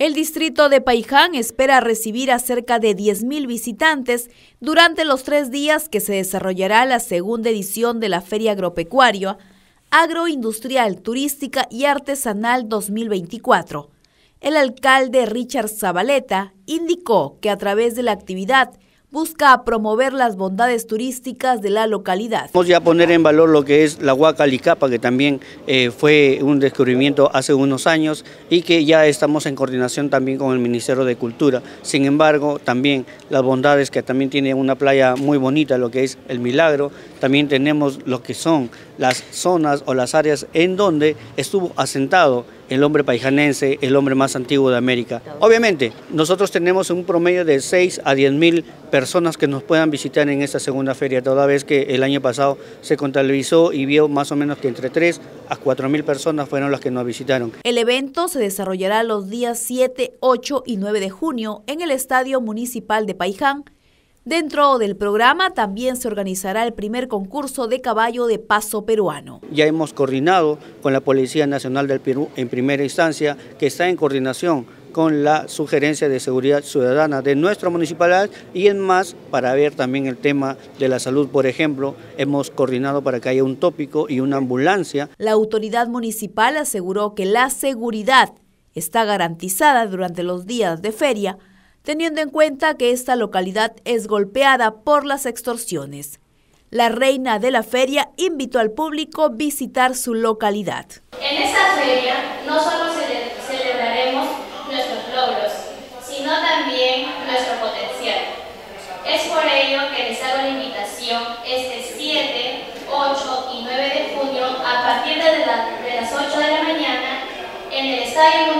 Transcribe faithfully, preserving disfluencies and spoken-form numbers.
El distrito de Paiján espera recibir a cerca de diez mil visitantes durante los tres días que se desarrollará la segunda edición de la Feria Agropecuaria, Agroindustrial, Turística y Artesanal dos mil veinticuatro. El alcalde Richard Zabaleta indicó que a través de la actividad busca promover las bondades turísticas de la localidad. Vamos ya a poner en valor lo que es la Huaca Licapa, que también eh, fue un descubrimiento hace unos años y que ya estamos en coordinación también con el Ministerio de Cultura. Sin embargo, también las bondades que también tiene una playa muy bonita, lo que es El Milagro. También tenemos lo que son las zonas o las áreas en donde estuvo asentado el hombre paijanense, el hombre más antiguo de América. Obviamente, nosotros tenemos un promedio de seis a diez mil personas que nos puedan visitar en esta segunda feria, toda vez que el año pasado se contabilizó y vio más o menos que entre tres a cuatro mil personas fueron las que nos visitaron. El evento se desarrollará los días siete, ocho y nueve de junio en el Estadio Municipal de Paiján. Dentro del programa también se organizará el primer concurso de caballo de paso peruano. Ya hemos coordinado con la Policía Nacional del Perú en primera instancia, que está en coordinación con la Sugerencia de Seguridad Ciudadana de nuestra municipalidad y en más para ver también el tema de la salud. Por ejemplo, hemos coordinado para que haya un tópico y una ambulancia. La autoridad municipal aseguró que la seguridad está garantizada durante los días de feria, teniendo en cuenta que esta localidad es golpeada por las extorsiones. La reina de la feria invitó al público a visitar su localidad. En esta feria no solo cele celebraremos nuestros logros, sino también nuestro potencial. Es por ello que les hago la invitación este siete, ocho y nueve de junio a partir de, la, de las ocho de la mañana en el Estadio